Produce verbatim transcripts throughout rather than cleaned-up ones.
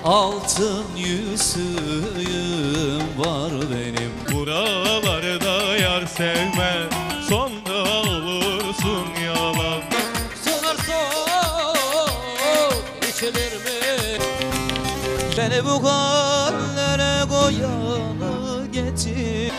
altın yüzüğüm var benim. Buralarda yar sevme, sonra olursun yalan. Sular soğuk içilir mi? Beni bu hallere koyanı getir.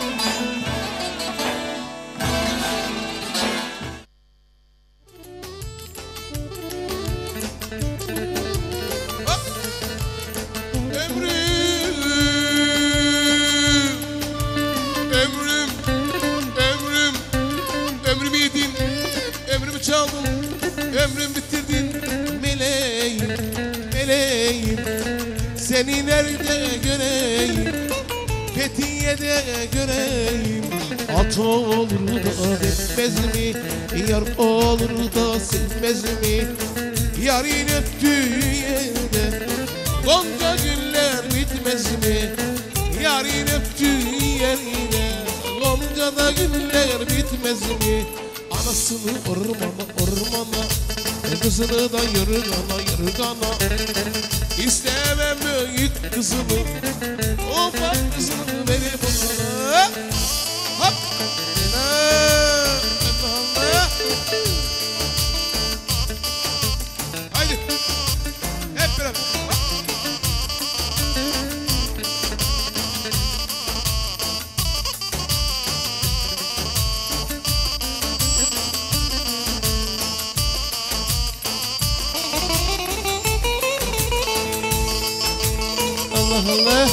Ömrüm bitirdin meleğim, meleğim. Seni nerede göreyim, Fethiye'de göreyim. At olur da etmez mi, yar olur da sevmez mi? Yarın öptüğü yerde gonca güller bitmez mi? Yarın öptüğü yerde gonca da güller bitmez mi? Anasını ormana ormana, kızını da yırgana yırgana. İstemem büyük kızımı, ufak kızını verip bana. Hop! Haydi! Hep beraber! Allah Allah.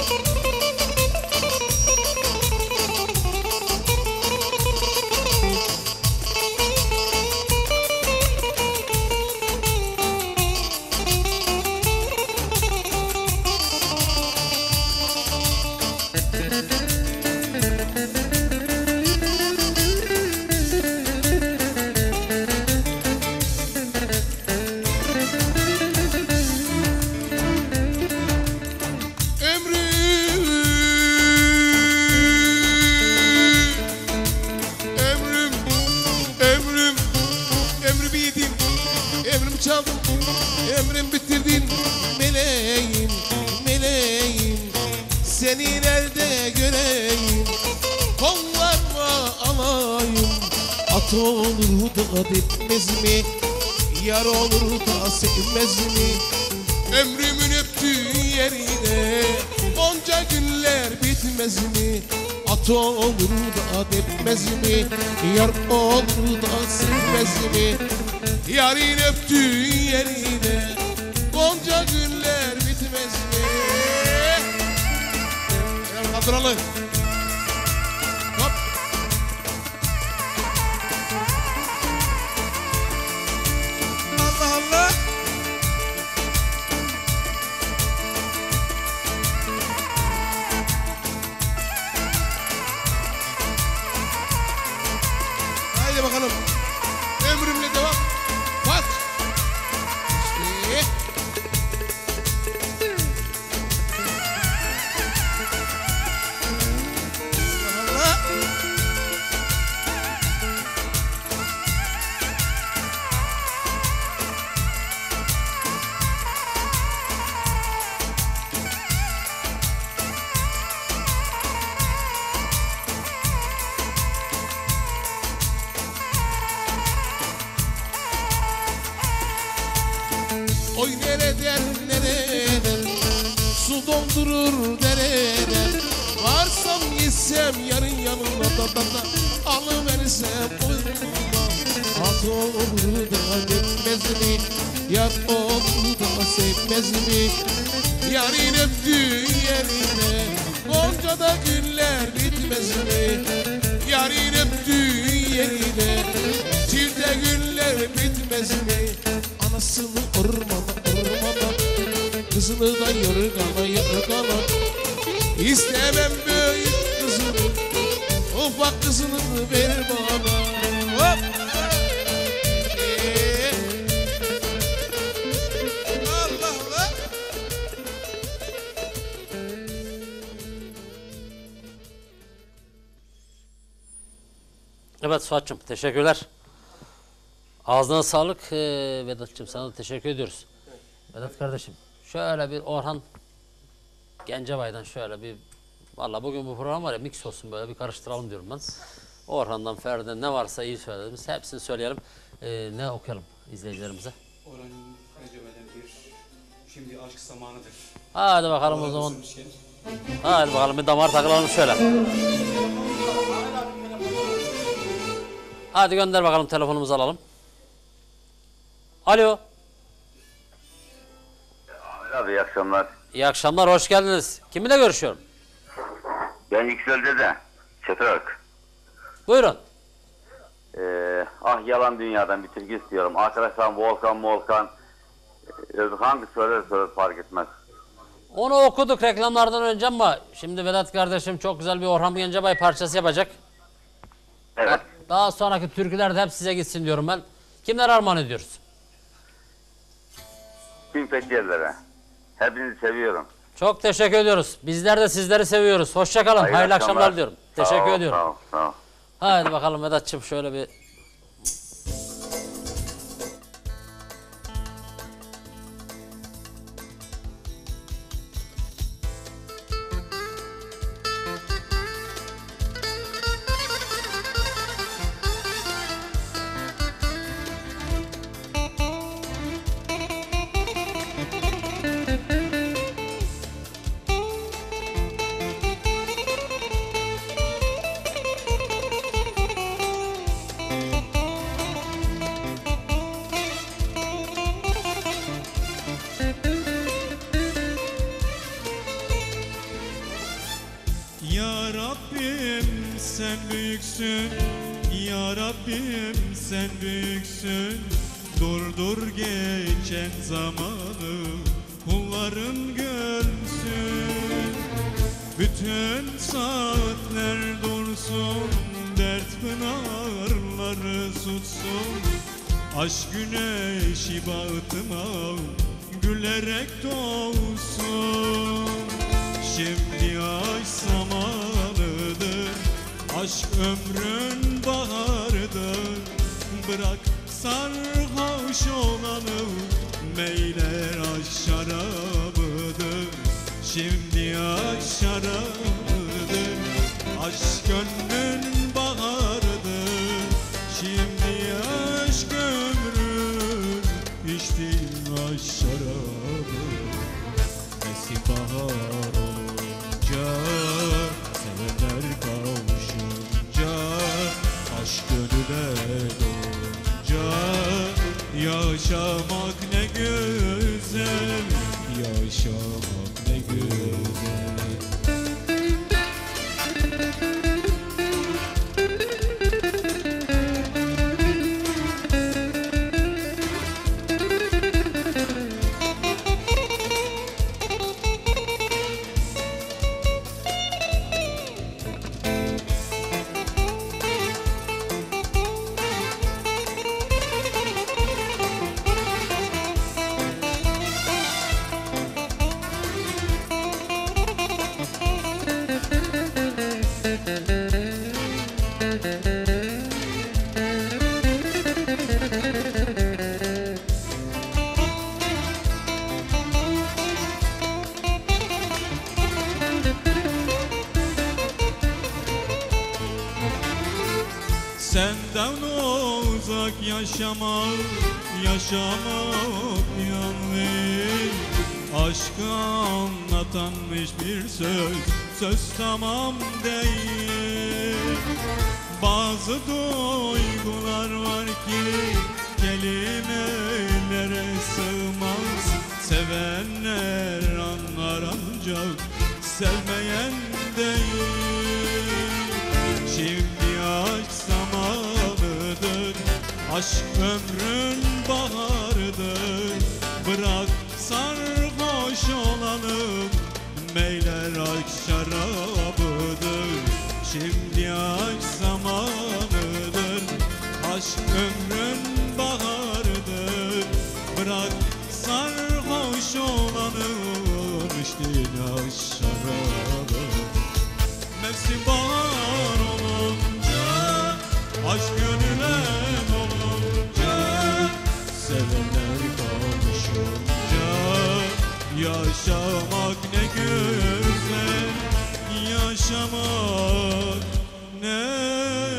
Ömrüm bitirdin meleğim, meleğim. Seni nerede göreyim, kollarıma alayım. At olur da bitmez mi, yar olur da sevmez mi? Ömrümün öptüğü yerine onca günler bitmez mi? At olur da bitmez mi, yar olur da sevmez mi? Yarın öptüğü yerine gonca günler bitmez mi? Gel kaldıralım. Hop. Allah Allah. Haydi bakalım. Ömrümle devam. Bak. İşte. Allah. Oy nereden nereden su doldurur dereden. Varsam gitsem yarın yanına da da da alıversem uyuma. At olur da bitmez mi, yar olur da sevmez mi? Yarın öptüğü yerine gonca da günler bitmez mi? Yarın öptüğü yerine çifte günler bitmez mi? Anasını ormana ormana, kızını da yorgana yorgana. İstemem büyük kızını, ufak kızını ver bana. Hop! Ee, Allah Allah! Evet Suat'cığım teşekkürler. Ağzına sağlık ee, Vedat'cığım, sana da teşekkür ediyoruz. Evet. Vedat kardeşim Şöyle bir Orhan Gencebay'dan şöyle bir, valla bugün bu program var ya, mix olsun, böyle bir karıştıralım diyorum ben. Orhan'dan, Ferdi'den ne varsa iyi söylediğimiz hepsini söyleyelim. Ee, ne okuyalım izleyicilerimize? Orhan Gencebay'dan bir Şimdi Aşk Zamanıdır. Hadi bakalım o zaman. Hadi bakalım bir damar takılalım şöyle. Hadi gönder bakalım, telefonumuzu alalım. Alo. Abi iyi akşamlar. İyi akşamlar, hoş geldiniz. Kiminle görüşüyorum? Ben Yüksel'de de Çetirök. Buyurun. Ee, ah yalan dünyadan bir türkü istiyorum. Arkadaşlar Volkan Volkan ee, hangi söyler söyler fark etmez. Onu okuduk reklamlardan önce ama şimdi Vedat kardeşim çok güzel bir Orhan Gencebay parçası yapacak. Evet. Daha sonraki türküler de hep size gitsin diyorum ben. Kimler armağan ediyoruz? Tüm fethiyetlere. Hepinizi seviyorum. Çok teşekkür ediyoruz. Bizler de sizleri seviyoruz. Hoşça kalın. Hayırlı, Hayırlı akşamlar. akşamlar diyorum. Sağ Teşekkür ol, ediyorum. Sağ ol, sağ ol. Haydi bakalım Vedat'cığım şöyle bir... Ya Rabbim sen büyüksün, Ya Rabbim sen büyüksün. Durdur geçen zamanı, kulların görsün. Bütün saatler dursun, dert pınarları sussun. Aşk güneşi bağıtıma gülerek doğsun. Şimdi aşk zamanıdır, aşk ömrün baharıdır. Bırak sarhoş olanı, meyler aşk şarabıdır. Şimdi aşk şarabıdır, aşk gönlün baharıdır. Şimdi aşk ömrün, içtiğin aşk şarabı. Nesi bahar olunca, sevenler kavuşunca, aşk gönüle dolunca, yaşamak ne güzel, yaşamak ne güzel. Senden uzak yaşamak, yaşamak yanlış. Aşkı anlatan hiçbir söz, söz tamam değil. Bazı duygular var ki kelimelere sığmaz. Sevenler anlar ancak sevmeyen değil. Şimdi aşk zamanıdır, aşk ömrün baharıdır. Bırak sarhoş olalım, meyler aşk şarabıdır. Şimdi aşk zamanıdır, aşk ömrün baharıdır. Bırak sarhoş olalım, içtiğin aşk şarabı. Mevsim bahar olunca, aşk gönüle dolunca, sevenler kavuşunca, Yaşamak ne güzel, yaşamak ne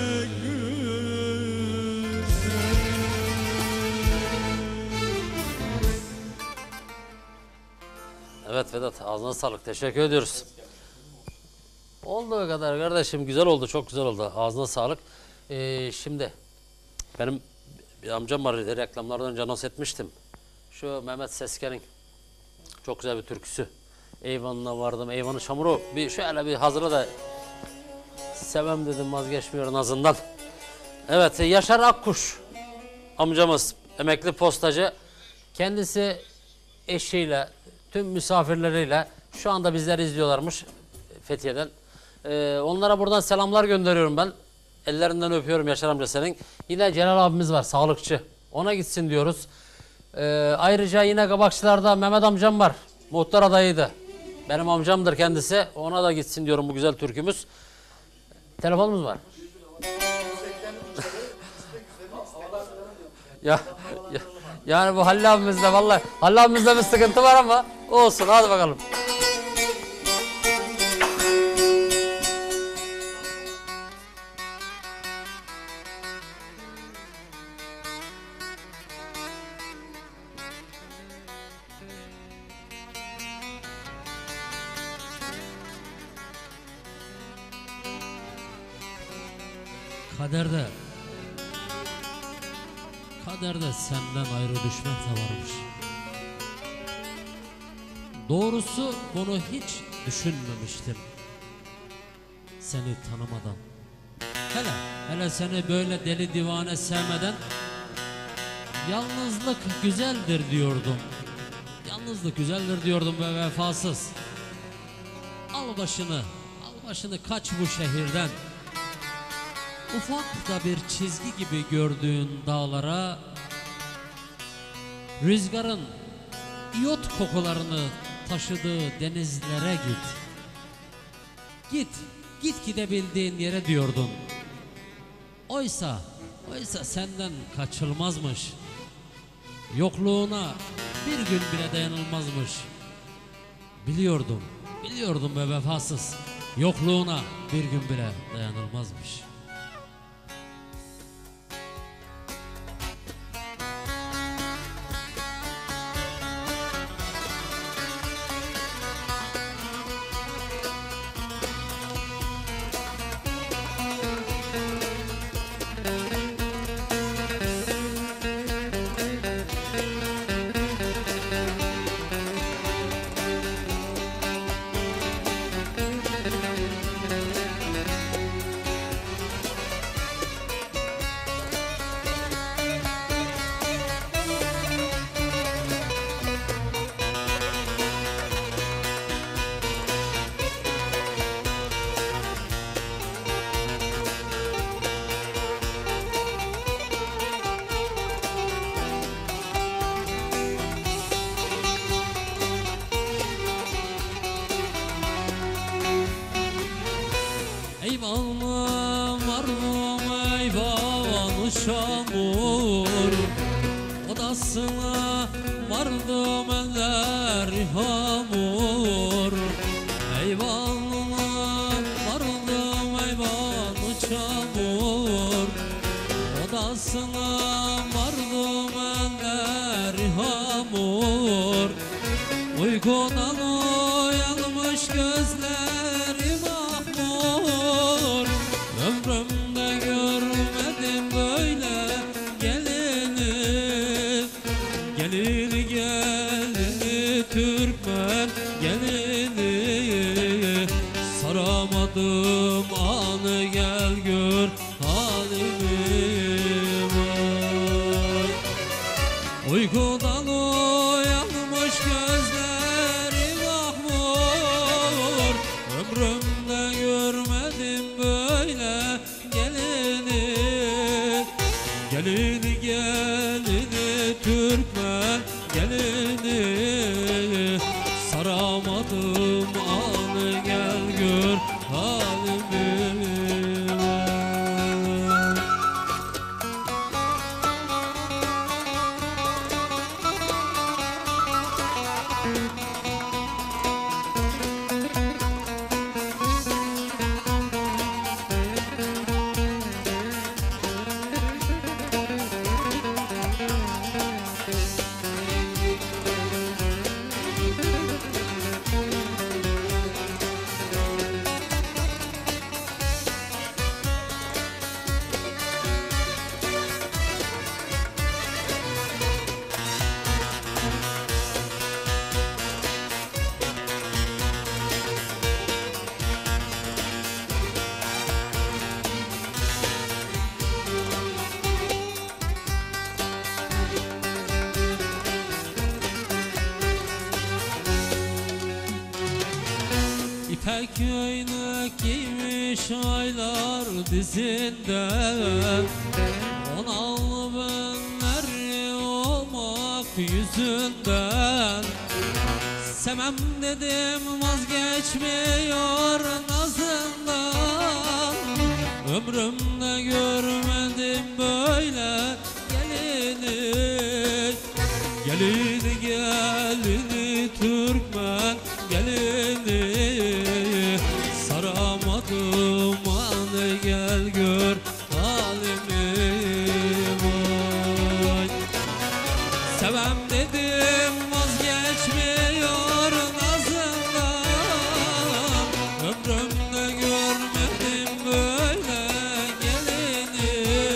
Evet Vedat, ağzına sağlık. Teşekkür ediyoruz. Olduğu kadar kardeşim, güzel oldu, çok güzel oldu. Ağzına sağlık. Ee, şimdi benim bir amcam var, reklamlardan önce anons etmiştim. Şu Mehmet Sesken'in çok güzel bir türküsü. Eyvanına vardım, eyvanın çamuru. Bir şöyle bir hazırla da sevem dedim, vazgeçmiyor nazından. Evet, Yaşar Akkuş amcamız, emekli postacı. Kendisi eşiyle, tüm misafirleriyle şu anda bizleri izliyorlarmış Fethiye'den. Ee, onlara buradan selamlar gönderiyorum ben. Ellerinden öpüyorum Yaşar amca senin. Yine Celal abimiz var, sağlıkçı. Ona gitsin diyoruz. Ee, ayrıca yine Kabakçılar'da Mehmet amcam var. Muhtar adayıydı. Benim amcamdır kendisi. Ona da gitsin diyorum bu güzel türkümüz. Telefonumuz var. ya, ya yani bu Halil abimizde vallahi Halil abimizde bir sıkıntı var ama olsun, hadi bakalım. Kaderde, kaderde senden ayrı düşmek de varmış. Doğrusu bunu hiç düşünmemiştim. Seni tanımadan. Hele, hele seni böyle deli divane sevmeden yalnızlık güzeldir diyordum. Yalnızlık güzeldir diyordum ve vefasız. Al başını, al başını kaç bu şehirden. Ufak da bir çizgi gibi gördüğün dağlara, rüzgarın iyot kokularını taşıdığı denizlere git. Git, git gidebildiğin yere diyordun. Oysa, oysa senden kaçılmazmış. Yokluğuna bir gün bile dayanılmazmış. Biliyordum, biliyordum be vefasız. Yokluğuna bir gün bile dayanılmazmış. Eyvallah vardım eyvallah şamur, odasına vardım eller hamur. Eyvallah vardım eyvallah çamur, odasına vardım eller hamur. Uykudan uyanmış gözlerim ahmur. Ömrümde görmedim böyle gelini. Gelini gelini Türkmen gelini. Saramadım anı gel gör halimi var. Uykudan uyanmış gözlerim ahmur. tek göynük giymiş aylar dizinde, on allı benleri olmak yüzünden. Sevmem dedim vazgeçmiyor nazından, ömrümde görmedim böyle gelini. Gelini gelini Türkmen gelini, saramadım hadi gel gör halimi vay. Sevem dedim vazgeçmiyor nazından, ömrümde görmedim böyle gelini.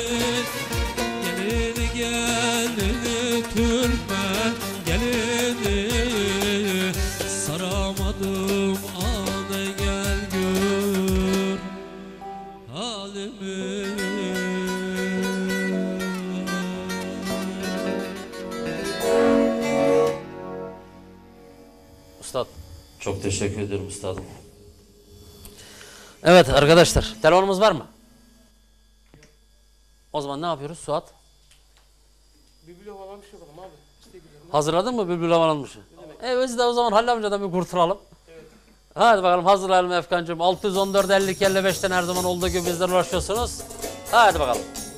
Gelini gelini Türkmen gelini, saramadım hadi gel gör halimi. Üstad, çok teşekkür ederim üstadım. Evet arkadaşlar, telefonumuz var mı? O zaman ne yapıyoruz Suat? Bülbül havalan bir şey yapalım abi. İşte gidelim. Hazırladın mı bülbül havalanmışı? Evet biz de o zaman Halil amcadan bir kurtulalım. Evet. Hadi bakalım hazırlayalım Efkancığım. altı yüz on dört elli iki elli beşten her zaman olduğu gibi bizlere ulaşıyorsunuz. Hadi bakalım.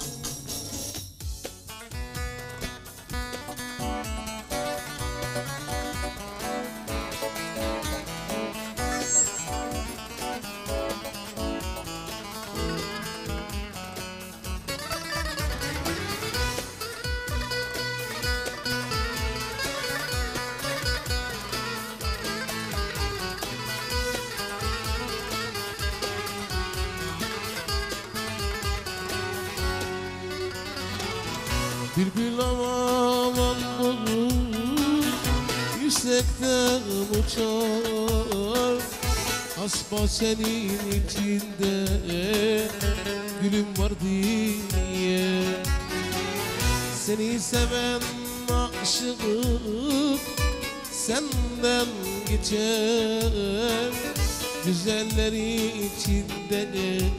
Bülbül havalan olur, yüksekten uçar. Asma senin içinde gülüm var diye. Seni seven aşığım senden geçer. Güzelleri içinde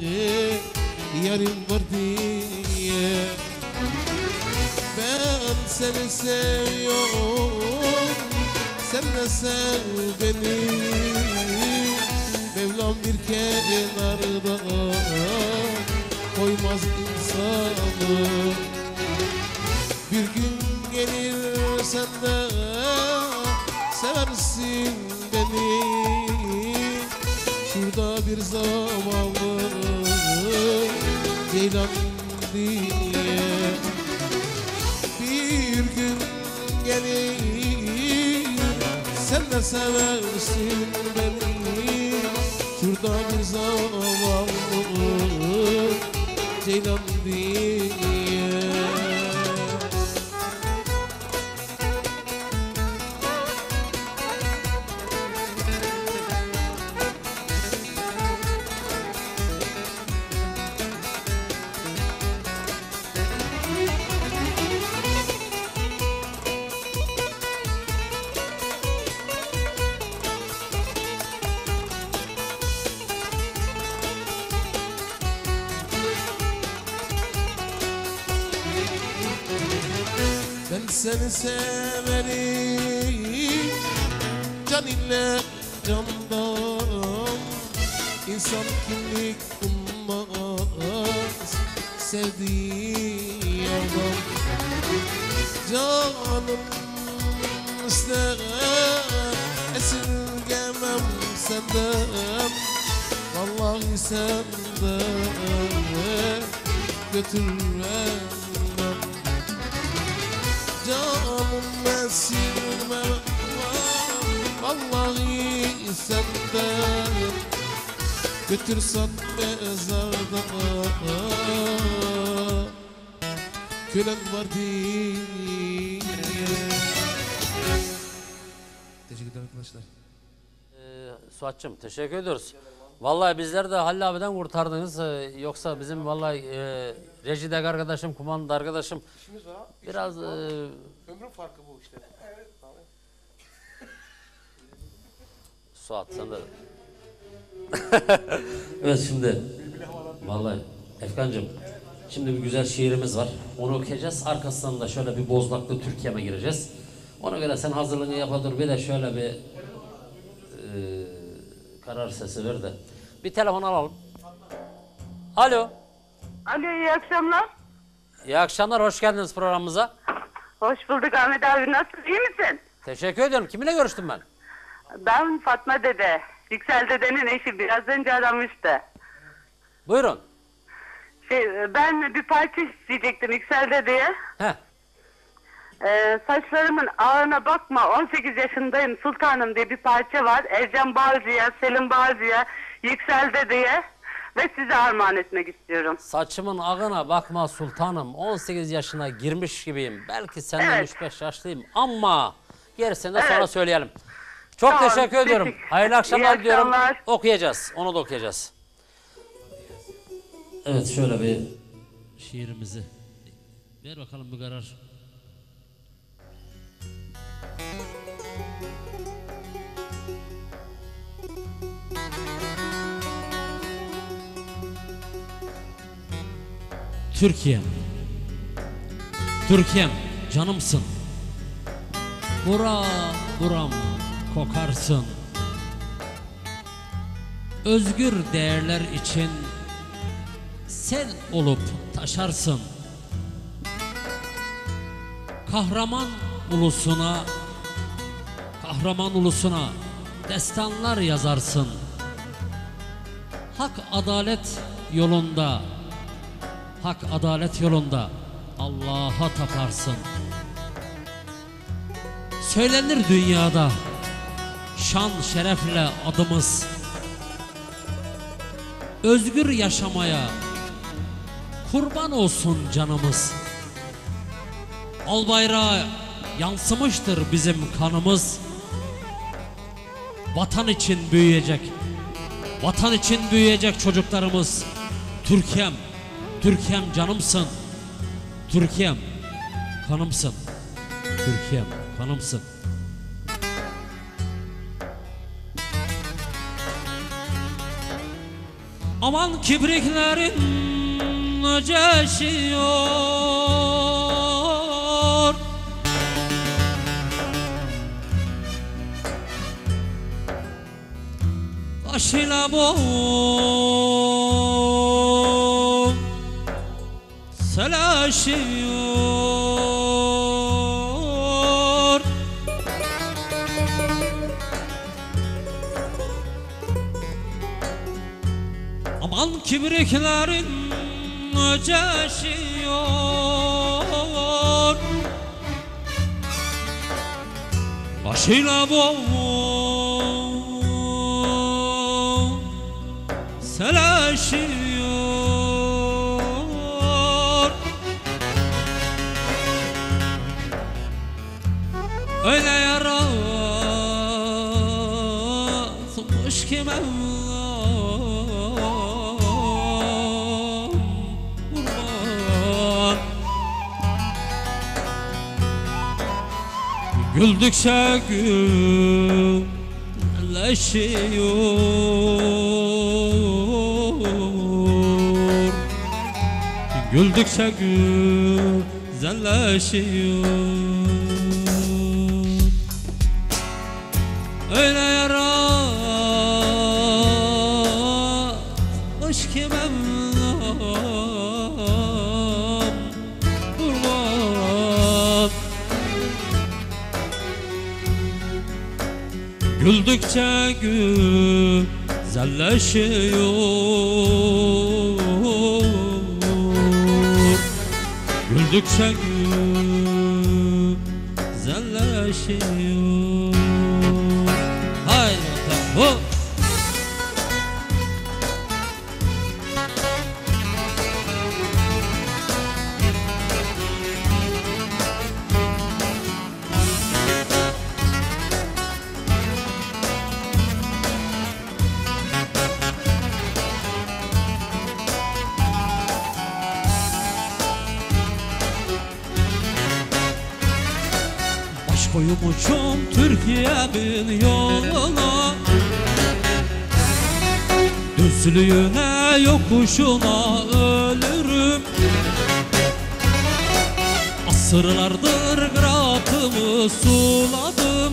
yarım var diye. Ben seni seviyorum, sen de sev beni. Mevlam bir kenarda koymaz insanı. Bir gün gelir sen de seversin beni. Şurada bir zavallı ceylan diye. Bir gün gelir sen de seversin beni. Şurada bir zavallı ceylan diye. Ben seni severim, can ile candan. İnsan kimlik bulmaz sevdiği adam. Canım ister esirgemem senden. Vallahi senden götürmem. Canım esirmem, vallahi senden götür sat mezarda. Kölen var diye. Teşekkür ederim arkadaşlar. Ee, Suat'cığım teşekkür ediyoruz. Vallahi bizler de Halil abiden kurtardınız. Ee, yoksa bizim vallahi e, rejideki arkadaşım, kumanda arkadaşım biraz... E, Ömrün farkı bu işte. Evet. Suat sen de. Evet şimdi vallahi Efkancığım şimdi bir güzel şiirimiz var. Onu okuyacağız. Arkasından da şöyle bir Bozlaklı Türkiye'me gireceğiz. Ona göre sen hazırlığını yapadır. Bir de şöyle bir e, karar sesi ver de. Bir telefon alalım. Alo. Alo, iyi akşamlar. İyi akşamlar. Hoş geldiniz programımıza. Hoş bulduk Ahmet abi. Nasılsın, iyi misin? Teşekkür ediyorum. Kiminle görüştüm ben? Ben Fatma dede. Yüksel dedenin eşi. Biraz önce aramıştı. Buyurun. Şey, ben bir parça isteyecektim Yüksel dedeye. Heh. Ee, saçlarımın ağına bakma, on sekiz yaşındayım sultanım diye bir parça var. Ercan Bağcı'ya, Selim Bağcı'ya, Yüksel dedeye ve size armağan etmek istiyorum. Saçımın ağına bakma sultanım. on sekiz yaşına girmiş gibiyim. Belki senden Evet. üç beş yaşlıyım ama gerisini de Evet. sonra söyleyelim. Çok Tamam, teşekkür ediyorum. teşekkür- Hayırlı akşamlar İyi diyorum. akşamlar. Okuyacağız. Onu da okuyacağız. Evet şöyle bir Şiirimizi. Ver bakalım bir karar. Türkiye'm, Türkiye'm canımsın. Bura buram kokarsın. Özgür değerler için sen olup taşarsın. Kahraman ulusuna, kahraman ulusuna destanlar yazarsın. Hak adalet yolunda, hak adalet yolunda Allah'a taparsın. Söylenir dünyada şan şerefle adımız. Özgür yaşamaya kurban olsun canımız. Al bayrağı yansımıştır bizim kanımız. Vatan için büyüyecek, vatan için büyüyecek çocuklarımız. Türkiye'm, Türkiye'm canımsın. Türkiye'm kanımsın. Türkiye'm kanımsın. Aman kibriklerin öceşiyor. Kaşıyla boğum selaşıyor. Aman kibriklerin öceşiyor. Başıyla boğum selaşıyor. Öyle yaratmış ki Mevlam kurban. Güldükçe güzelleşiyor. Güldükçe güzelleşiyor. Öyle yaratmış ki Mevlam kurban. Güldükçe güzelleşiyor. Güldükçe güzelleşiyor. Haydi bakalım. Baş koymuşum Türkiye'min yoluna. Düzlüğüne yokuşuna ölürüm. Asırlardır kıraatımı suladım.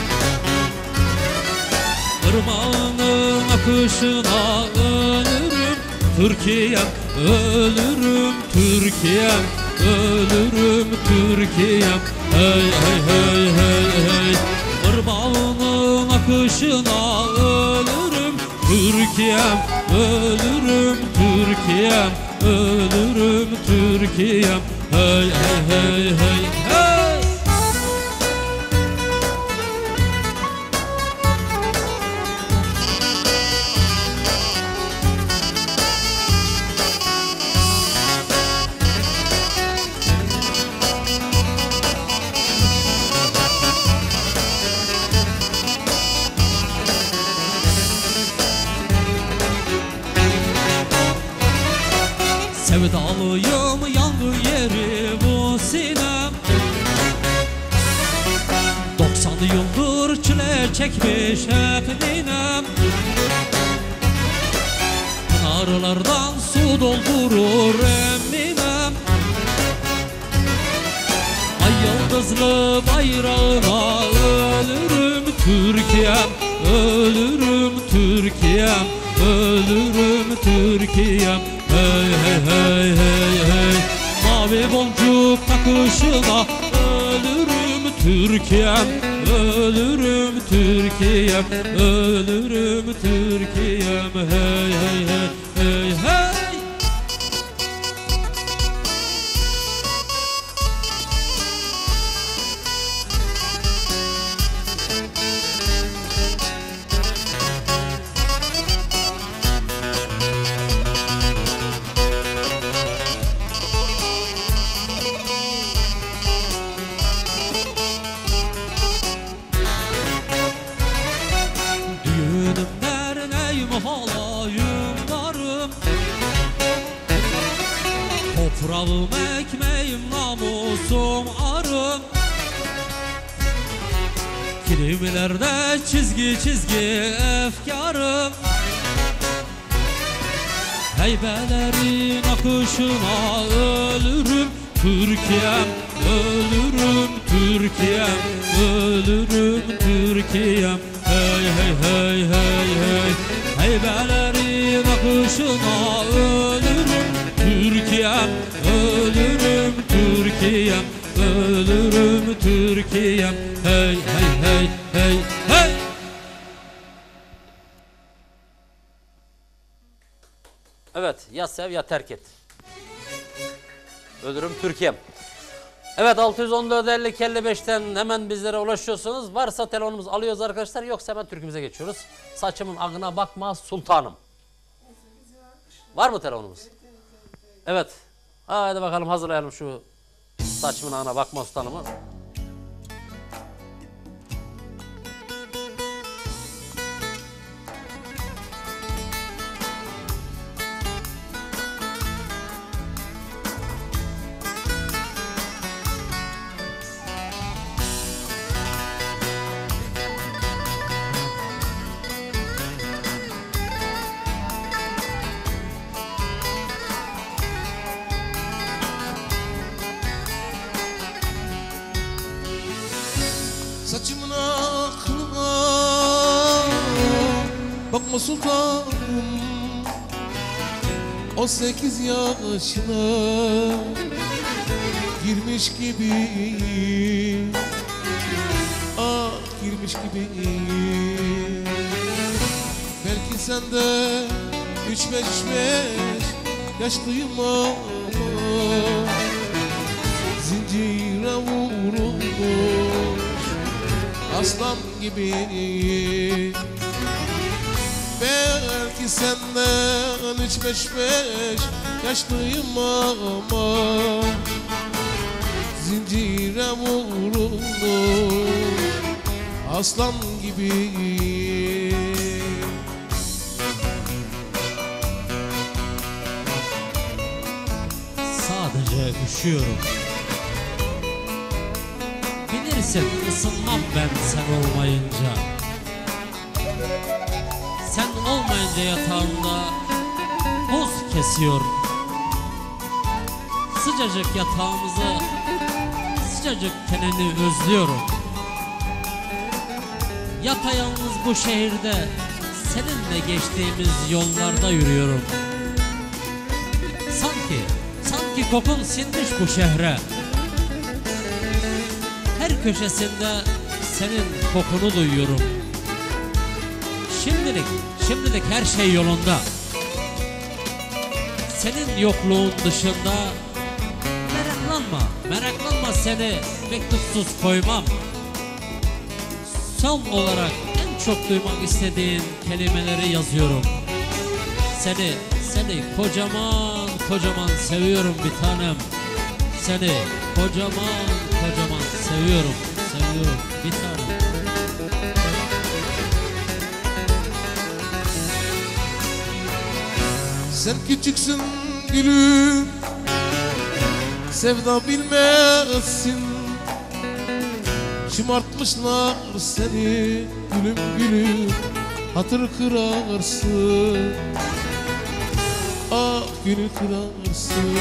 Irmağının akışına ölürüm. Türkiye'm ölürüm, Türkiye'm ölürüm, Türkiye'm. Hey hey hey hey hey. Irmağının akışına ölürüm. Türkiye'm ölürüm, Türkiye'm ölürüm, Türkiye'm. Hey hey hey hey hey. Sevdalıyım yandı yeri bu sinem. Doksan yıldır çile çekmiş hep ninem. Pınarlardan su doldurur eminem. Ay yıldızlı bayrağına ölürüm, Türkiye'm ölürüm, Türkiye'm ölürüm, Türkiye'm. Hey hey hey hey hey. Mavi boncuk takışına ölürüm, Türkiye'm ölürüm, Türkiye'm ölürüm, Türkiye'm. Hey hey hey hey hey. Toprağım ekmeğim namusum arım. Kilimlerde çizgi çizgi efkarım. Heybelerin akışına ölürüm, Türkiye'm ölürüm, Türkiye'm ölürüm, Türkiye'm. Hey hey hey hey hey. Heybelerin akışına ölürüm, Türkiye'm ölürüm, Türkiye'm ölürüm, Türkiye'm. Hey hey hey hey hey. Evet, ya sev ya terk et. Ölürüm Türkiye'm. Evet, altı yüz on dört elli iki elli beşten hemen bizlere ulaşıyorsunuz. Varsa telefonumuz alıyoruz arkadaşlar, yoksa hemen türkümüze geçiyoruz. Saçımın ağına bakma sultanım. Var mı telefonumuz? Evet. Hadi bakalım, hazırlayalım şu saçımın ağına bakma sultanımı. Saçımın aklına bakma sultanım. O sekiz yaşına girmiş gibi, ah girmiş gibi. Belki sen de üç beş beş yaşlıyım ama zincire vurulmuş aslan gibi. Belki senden üç beş beş yaşlıyım ama zincire vurulmuş aslan gibi. Sadece üşüyorum. Bilirsin ısınmam ben sen olmayınca. Sen olmayınca gece yatağımda buz kesiyor. Sıcacık yatağımızı, sıcacık tenini özlüyorum. Yapayalnız bu şehirde seninle geçtiğimiz yollarda yürüyorum. Sanki, sanki kokun sinmiş bu şehre. Her köşesinde senin kokunu duyuyorum. Şimdilik, şimdilik her şey yolunda. Senin yokluğun dışında meraklanma, meraklanma, seni mektupsuz koymam. Son olarak en çok duymak istediğin kelimeleri yazıyorum. Seni, seni kocaman kocaman seviyorum bir tanem. Seni kocaman kocaman seviyorum, seviyorum bir tanem. Sen küçüksün gülüm, sevda bilmezsin. Şımartmışlar seni gülüm gülüm, hatır kırarsın. Ah gülü kırarsın.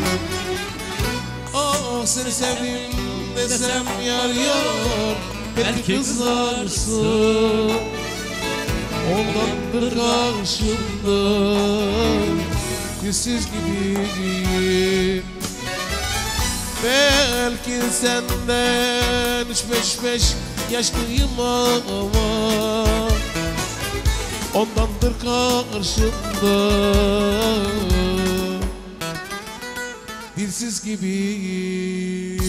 Ah seni sevdim desem yar yar, belki kızarsın. Ondandır karşımda yüzsüz gibiyim. Belki senden üç beş beş yaşlıyım ama ondandır karşımda dilsiz gibiyim.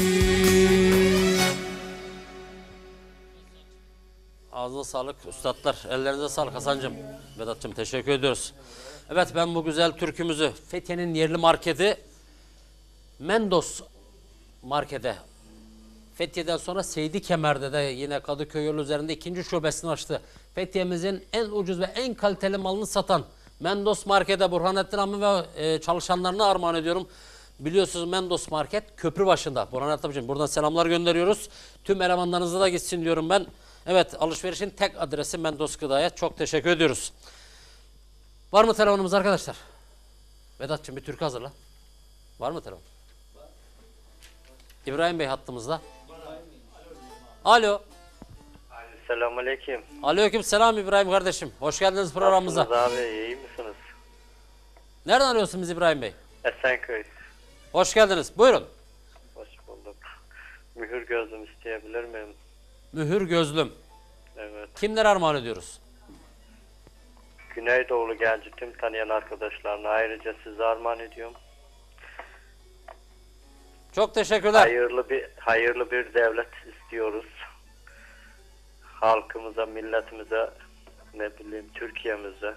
Ağzına sağlık üstadlar, ellerinize sağlık Hasan'cığım, Vedat'cığım teşekkür ediyoruz. Evet, ben bu güzel türkümüzü Fethiye'nin yerli marketi Mendos markete, Fethiye'den sonra Seydi Kemer'de de yine Kadıköy yolu üzerinde ikinci şubesini açtı. Fethiye'mizin en ucuz ve en kaliteli malını satan Mendos markete Burhanettin Amı ve e, çalışanlarına armağan ediyorum. Biliyorsunuz Mendos market köprü başında. Burhanettin Amı'cığım buradan selamlar gönderiyoruz. Tüm elemanlarınıza da gitsin diyorum ben. Evet, alışverişin tek adresi Mendos Gıda'ya. Çok teşekkür ediyoruz. Var mı telefonumuz arkadaşlar? Vedat'cığım bir türkü hazırla. Var mı telefon? İbrahim Bey hattımızda. Alo. Selamünaleyküm. Aleyküm selam İbrahim kardeşim. Hoş geldiniz programımıza. Nasılsınız abi, iyi misiniz? Nereden arıyorsunuz İbrahim Bey? Esenköy. Hoş geldiniz. Buyurun. Hoş bulduk. Mühür gözlüm isteyebilir miyim? Mühür gözlüm. Evet. Kimlere armağan ediyoruz? Güneydoğulu Genci tüm tanıyan arkadaşlarına ayrıca size armağan ediyorum. Çok teşekkürler. Hayırlı bir hayırlı bir devlet istiyoruz. Halkımıza, milletimize, ne bileyim Türkiye'mize.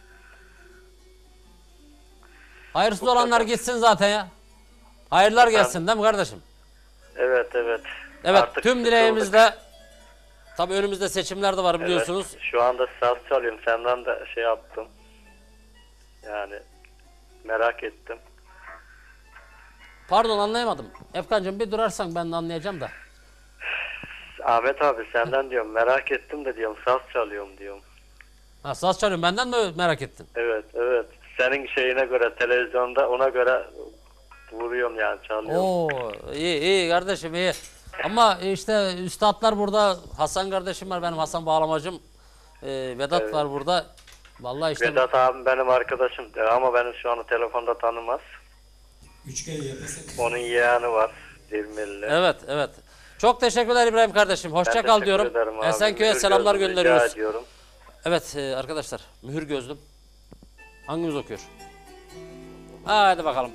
Hayırsız Bu olanlar kadar. gitsin zaten ya. Hayırlar Efendim? gelsin değil mi kardeşim? Evet evet. Evet, Artık tüm sıkıldık. dileğimizle, tabii önümüzde seçimler de var biliyorsunuz. Evet, şu anda saz çalıyorum. Senden de şey yaptım. Yani merak ettim. Pardon, anlayamadım. Efkancığım bir durarsan ben de anlayacağım da. Ahmet abi senden diyorum merak ettim de diyorum saz çalıyorum diyorum. Ha, saz çalıyorum, benden mi merak ettin? Evet evet. Senin şeyine göre televizyonda ona göre vuruyorum yani çalıyorum. Oo, iyi iyi kardeşim, iyi. Ama işte üstadlar burada, Hasan kardeşim var, benim Hasan bağlamacım. Ee, Vedat Evet. var burada. Vallahi işte Vedat abim benim arkadaşım ama beni şu anda telefonda tanımaz. Üç kere yapasak. Onun yeğeni var Dirmilli. evet evet. Çok teşekkürler İbrahim kardeşim. Ben Hoşça kal teşekkür diyorum. ederim abi. Esenköy'e Mühür selamlar gözlüm rica gönderiyoruz. ediyorum. Evet e, arkadaşlar, mühür gözlüm. Hangimiz okuyor? Hadi bakalım.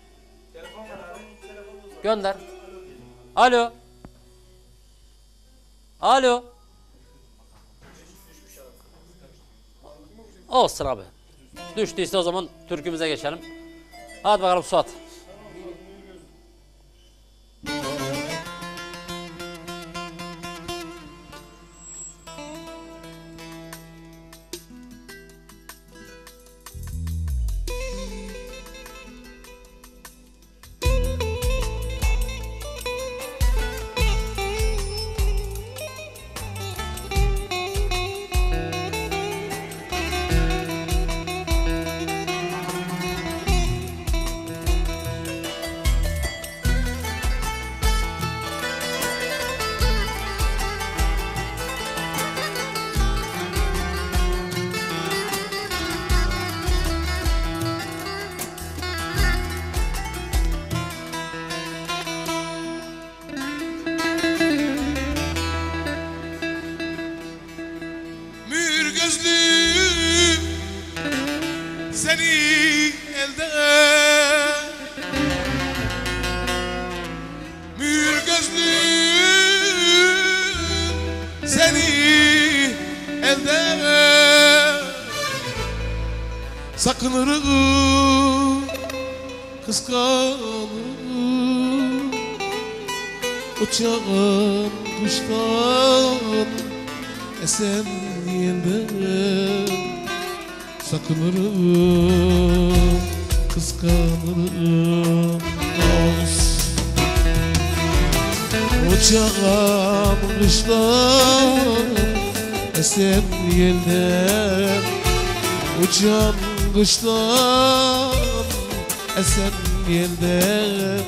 Gönder. Alo. Alo. Olsun abi. Düştüyse o zaman türkümüze geçelim. Hadi bakalım Suat. gözlüm seni elde mühür gözlüm seni elde sakınırım kıskanırım uçağın kuştan esen yelden sakınırım kıskanırım dost uçağın kuştan esen yelden uçağın kuştan esen yelden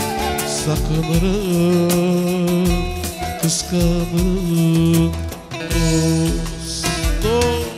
sakınırım kıskanırım dost dost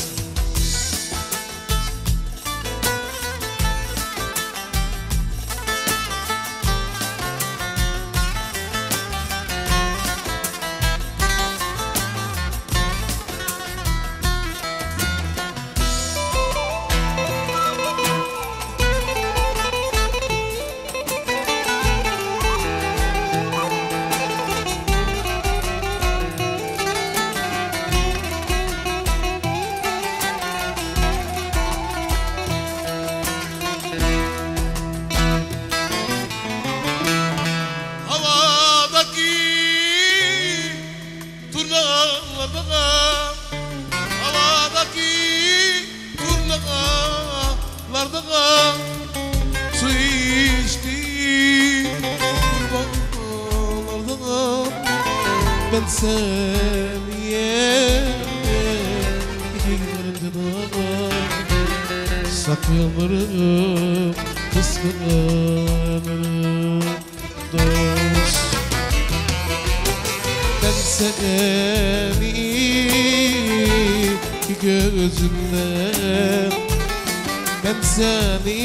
ben seniye saklanırım kıskanırım dost ben seni gözümden ben seni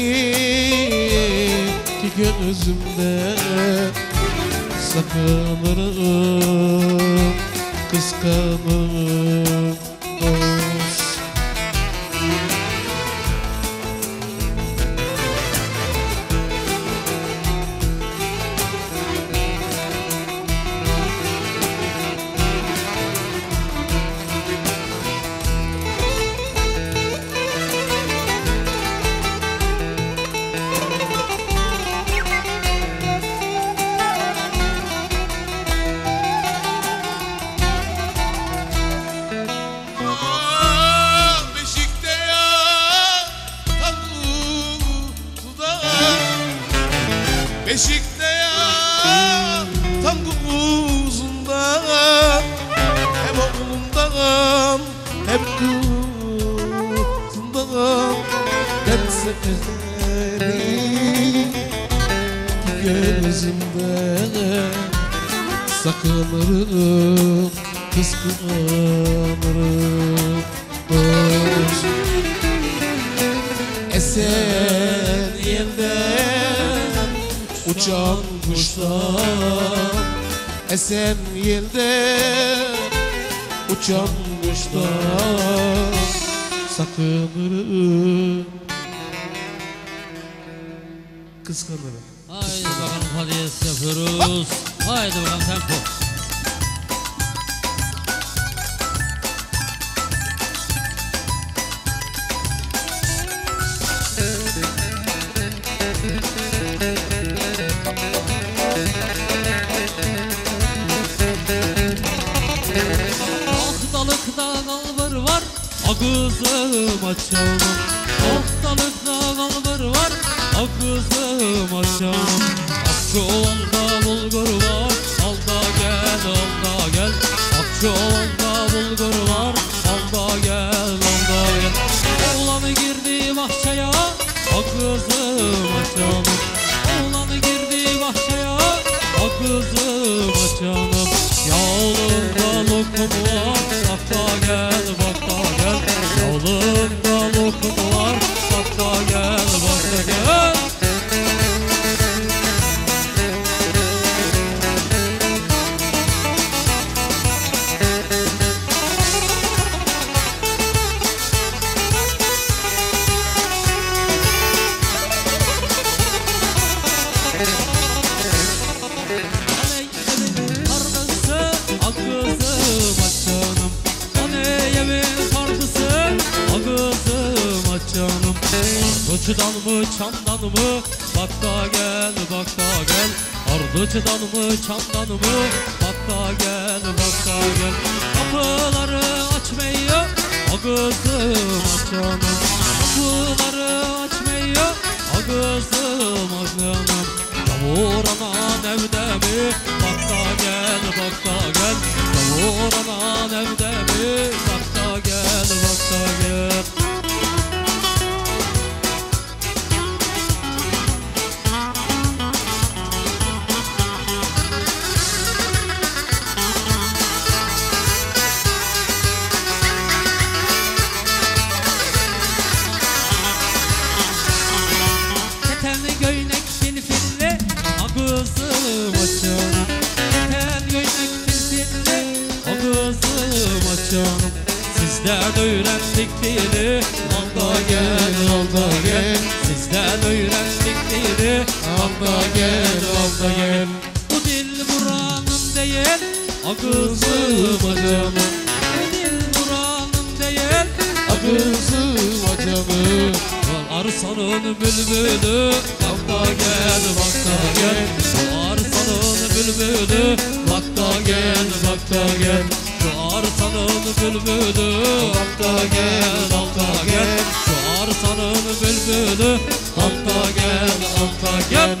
gözümden sakınırım kıskanırım dost Beşikte ya tam kuzunda hem oğlundan hem kızından ben seni gözümden sakınırım kıskanırım dost esen yerden uçan kuşlar esen yelden uçan kuşlar sakınırım kıskanırım. Haydi bakalım hadis yapıyoruz. Haydi bakalım tempo. Kızım açalım, ortalıkta kalbur var. O kızım açalım, akçı olanda bulgur var. Al da gel, al da gel. Akçı olanda bulgur var. Al da gel, al da gel. Oğlanı girdi bahçeye, o kızım açalım. Oğlanı girdi bahçeye, o kızım açalım. Yağlında lokum var, bak da gel, bak da gel. Yağlında lokum var, bak da gel, bak da gel. Ardıçıdan mı çamdan mı bak da gel bak da gel. Ardıçıdan mı çamdan mı bak da gel bak da gel. Kapıları açmıyor o kızım aç canım. Kapıları açmıyor o kızım aç canım. Yavur anan evde mi bak da gel bak da gel. Yavur anan evde mi bak da gel bak da gel. Sizden öğrendik dili, al da gel, al da gel. Sizden öğrendik dili, al da gel, al da gel. Bu dil buranın değil, a kızım acamın. Bu dil buranın değil, a kızım acamın. Arsanın bülbülü, bak da gel, bak da gel. Arsanın bülbülü, bak da gel, bak da gel. Şu arsanın bülbülü al da gel, al da gel. Şu arsanın bülbülü al da gel, al da gel.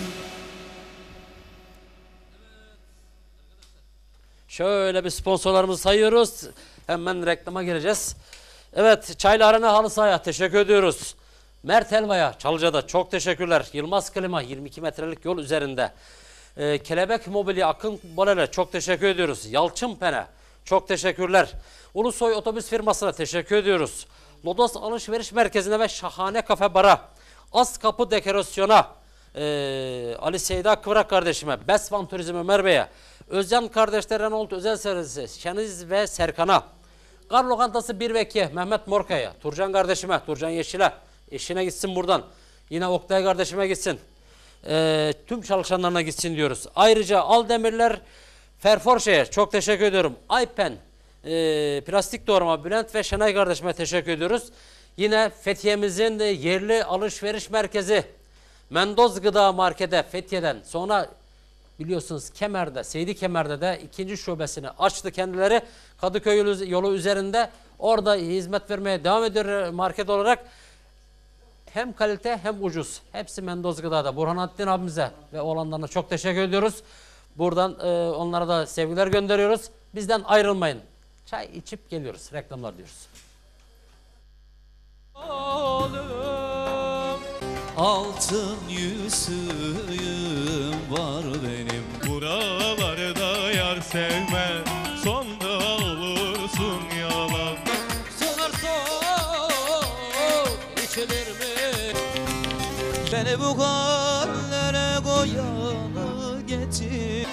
Şöyle bir sponsorlarımızı sayıyoruz. Hemen reklama gireceğiz. Evet, Çaylı Arena Halı Sahaya teşekkür ediyoruz. Mert Helva'ya Çalca'da çok teşekkürler. Yılmaz Klima yirmi iki metrelik yol üzerinde. Ee, Kelebek Mobilya Akın Bolele çok teşekkür ediyoruz. Yalçın Pene çok teşekkürler. Ulusoy Otobüs firmasına teşekkür ediyoruz. Lodos Alışveriş Merkezi'ne ve Şahane Kafe Bar'a, Az Kapı Dekorasyon'a, ee, Ali Seyda Kıvrak kardeşime, Besvan Turizm Ömer Bey'e, Özcan kardeşler Renault Özel Servisi, Şeniz ve Serkan'a, Kar Lokantası bir ve iki Mehmet Morka'ya, Turcan kardeşime, Turcan Yeşil'e, eşine gitsin buradan. Yine Oktay kardeşime gitsin. Ee, tüm çalışanlarına gitsin diyoruz. Ayrıca Aldemirler Ferforşe'ye çok teşekkür ediyorum. Aypen e, Plastik Doğrama Bülent ve Şenay kardeşime teşekkür ediyoruz. Yine Fethiye'mizin de yerli alışveriş merkezi Mendoz Gıda Market'e Fethiye'den sonra biliyorsunuz Kemer'de, Seydi Kemer'de de ikinci şubesini açtı kendileri. Kadıköy yolu üzerinde orada hizmet vermeye devam ediyor market olarak. Hem kalite hem ucuz. Hepsi Mendoz Gıda'da. Burhanettin abimize ve oğlanlarına çok teşekkür ediyoruz. Buradan e, onlara da sevgiler gönderiyoruz. Bizden ayrılmayın. Çay içip geliyoruz. Reklamlar diyoruz. Altın yüzüğüm var benim. Buralarda yar sevme, sonda olursun yalan. Sonar soğuk içilir mi? Beni bu hallere koyanı getir.